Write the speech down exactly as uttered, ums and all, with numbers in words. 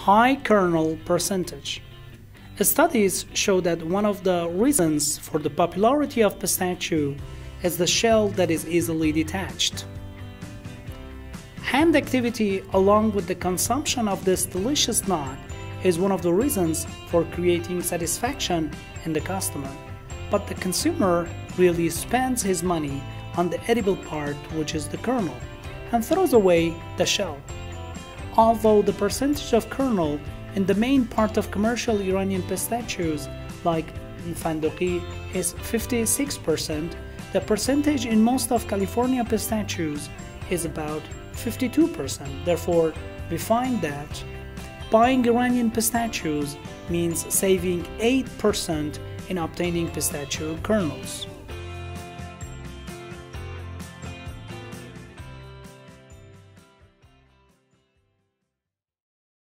high kernel percentage. Studies show that one of the reasons for the popularity of pistachio is the shell that is easily detached. Hand activity along with the consumption of this delicious nut is one of the reasons for creating satisfaction in the customer. But the consumer really spends his money on the edible part, which is the kernel, and throws away the shell. Although the percentage of kernel in the main part of commercial Iranian pistachios like Pendoghi is fifty-six percent, the percentage in most of California pistachios is about fifty-two percent. Therefore, we find that buying Iranian pistachios means saving eight percent in obtaining pistachio kernels.